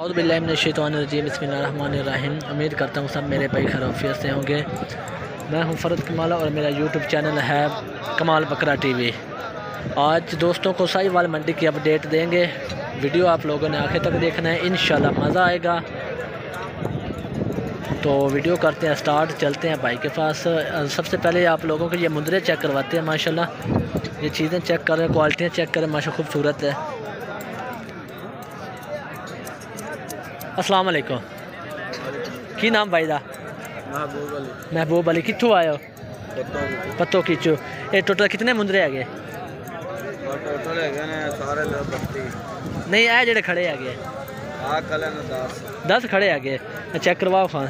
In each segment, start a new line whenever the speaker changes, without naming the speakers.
औज़ुबिल्लाहिमिनश्शैतानिर्रजीम बिस्मिल्लाहिर्रहमानिर्रहीम। उम्मीद करता हूँ सब मेरे भाई खैरियत से होंगे। मैं हूँ फ़रद कमाल और मेरा यूट्यूब चैनल है कमाल बकरा टीवी। आज दोस्तों को साहिवाल मंडी की अपडेट देंगे। वीडियो आप लोगों ने आखिर तक देखना है, इंशाल्लाह मज़ा आएगा। तो वीडियो करते हैं स्टार्ट, चलते हैं भाई के पास। सबसे पहले आप लोगों को ये मुंदरे चेक करवाते हैं। माशाल्लाह ये चीज़ें चेक करें, क्वालिटियाँ चेक करें, माशा खूबसूरत है। अस्सलाम वालेकुम, की नाम भाई दा? महबूब अली। कितों आए हो? पत्तो खींचो। ये टोटल कितने मुंदरे है? नहीं है जेडे खड़े है 10 खड़े है। चेक करवाओ खान।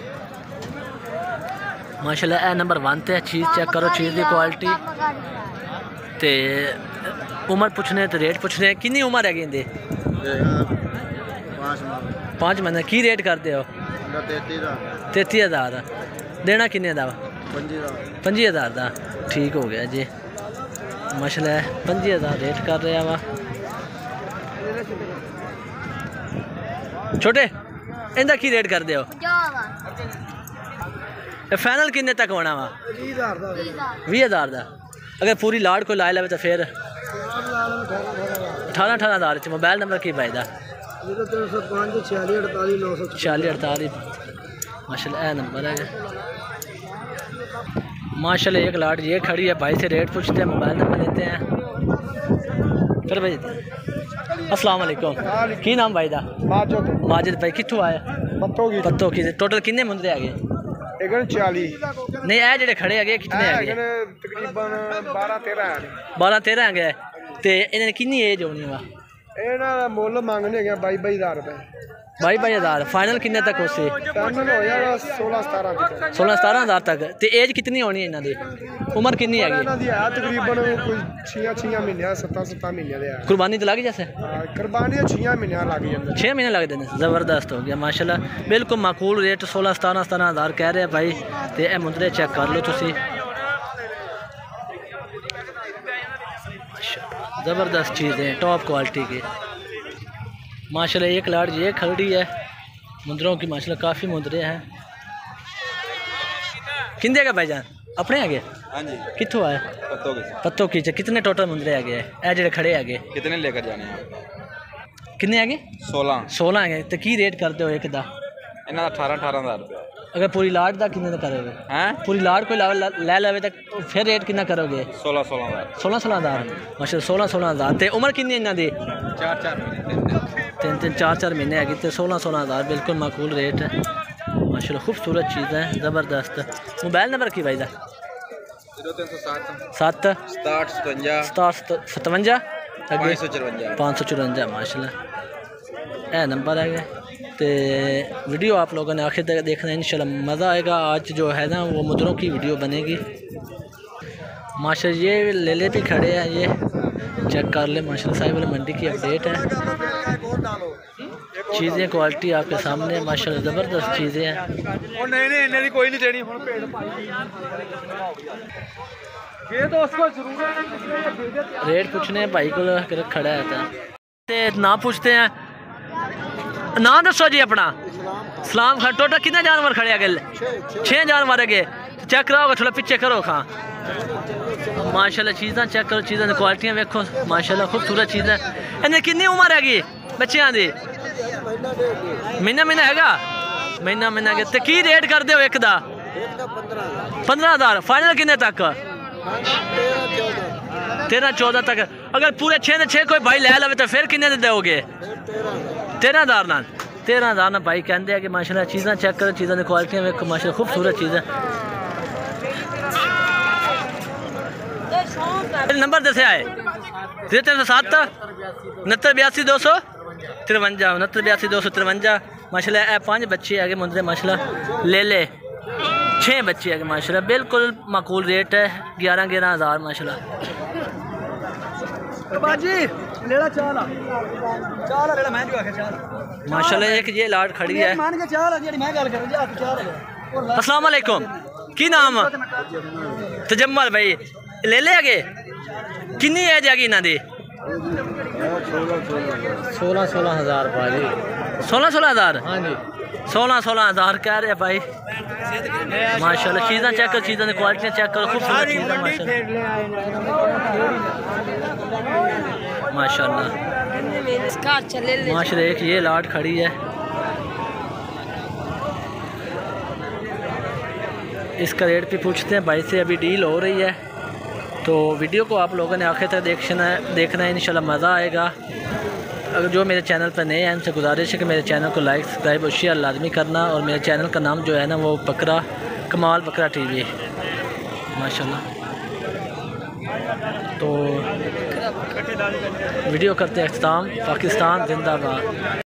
माशाल्लाह ए नंबर 1 ते चीज़ चेक करो, चीज़ की क्वालिटी ते उम्र पूछने तो रेट पूछने। कितनी उम्र है इनकी? 5 महीने। की रेट करते हो? 33,000। देना किन्ने दा? 25,000 का। ठीक हो गया जी। माशाल्लाह 25,000 रेट कर रहा वा। छोटे इनका की रेट कर दो? फाइनल किन्ने तक होना वा? 20,000 का। अगर पूरी लाड़ को ला ले तो फिर 18,000। मोबाइल नंबर की भाई दा? 4648। माशाल्लाह नंबर है। माशाल्लाह एक लाट ये खड़ी है। भाई से रेट पूछते हैं, मोबाइल नंबर देते हैं, फिर भाई देते हैं। अस्सलाम वालेकुम, की नाम भाई दा? माजिद भाई। कितों आए? पत्तों की। टोटल कितने मुंदरे है?
40।
नहीं है जेडे खड़े है कितने है?
तकरीबन
12-13 है। तो इन्हें कितनी एज होनी वा?
मुल मंगने 22,000 रुपए।
22,000। फाइनल किन्ने तक हो? 16-17,000 तक। तो एज कितनी होनी है इन्हों की? उम्र कितनी है?
तकरीबन 6 महीने 7 महीने।
कुर्बानी तो लग जैसे?
कुर्बानी 6 महीने लग जाते।
6 महीने लगते हैं। ज़बरदस्त हो गया माशाल्लाह। बिल्कुल माकूल रेट 16-17,000 कह रहे हैं भाई। तो यह मुंदरे चेक कर लो तुसी। ज़बरदस्त चीज़ें, टॉप क्वालिटी की माशाल्लाह। एक लाड़ ये खड़ी है मुंदरों की। माशाल्लाह काफ़ी मुंदरे हैं। किंदे का भाईजान? अपने आगे?
हाँ जी।
कितों आए? पत्तों की। कितने टोटल मुंदरे है? ए जेडे खड़े है
कितने लेकर जाने हैं?
कितने है? 16 है। तो की रेट करते हो एक दा?
इन्होंने 18,000 रुपया।
अगर पूरी लाट का कितने करोगे? हैं पूरी लाट को ले लेवे तो फिर रेट कितना करोगे? 16,000। माशाल्लाह 16,000। तो उम्र कितनी है इन्हों की? 4 महीने है। तो 16,000 बिल्कुल माकूल रेट है माशाल्लाह। खूबसूरत चीज़ है, ज़बरदस्त। मोबाइल नंबर की भाई दा? 07 57 554। माशाल्लाह ए नंबर है। तो वीडियो आप लोगों ने आखिर तक देखना है, इंशाल्लाह मज़ा आएगा। आज जो है ना वो मुद्रों की वीडियो बनेगी माशाल्लाह। ये लेले भी खड़े हैं, ये चेक कर ले माशाल्लाह। साहिवाल मंडी की अपडेट है। चीज़ें क्वालिटी आपके सामने माशाल्लाह, ज़बरदस्त चीज़ें हैं। रेट पूछने भाई को खड़ा है ना पूछते हैं। ना दसो जी अपना। सलाम खान। टोटल कितने जानवर खड़े है? 6 जानवर है। चेक कराओगे थोड़ा पीछे करो खां। माशाल्लाह चीज़ा चेक करो, चीज़ों की क्वालिटियाँ देखो माशाल्लाह। खूबसूरत चीज़ है। इन्हें कितनी उम्र हैगी बच्चों की? महीना हैगा? महीना है। तो की रेट कर दो एक दा? 15,000। फाइनल कितने तक? 13-14 तक। अगर पूरे 6 कोई भाई ले लवे तो फिर कितने दोगे? 13,000 ना। 13,000 ना भाई कहते हैं कि माशाल्लाह। चीज़ा चेक करो, चीज़ों की क्वालिटियाँ देखो माशाल्लाह। खूबसूरत चीज़ है। नंबर दसे आए 307 69 82 253 69 82 253। माशाल्लाह ए 5 बच्चे है मुंदरे माशाल्लाह। ले 6 बच्चे है माशाल्लाह। बिल्कुल माकूल रेट है। 11,000 माशाल्लाह। माशाल्लाह एक ये लाट खड़ी है। अस्सलाम वालेकुम, की नाम? तजम्मल भाई। ले आगे किन्नी एज हैगी इन्हों की?
16 हज़ार भाजी
16,000
हाँ जी
16,000 कह रहे हैं भाई माशाल्लाह। चीज़ें चेक करो, चीज़ों की क्वालिटी चेक करो, खूबसूरत चीज़ है माशाल्लाह माशाल्लाह। एक ये लाट खड़ी है, इसका रेट भी पूछते हैं भाई से। अभी डील हो रही है, तो वीडियो को आप लोगों ने आखिर तक देखना है, इंशाल्लाह मज़ा आएगा। अगर जो मेरे चैनल पर नए हैं उनसे गुजारिश है कि मेरे चैनल को लाइक सब्सक्राइब और शेयर लाजमी करना। और मेरे चैनल का नाम जो है ना वो बकरा कमाल बकरा टीवी माशाल्लाह। तो वीडियो करते हैं अख्ताम। पाकिस्तान जिंदाबाद।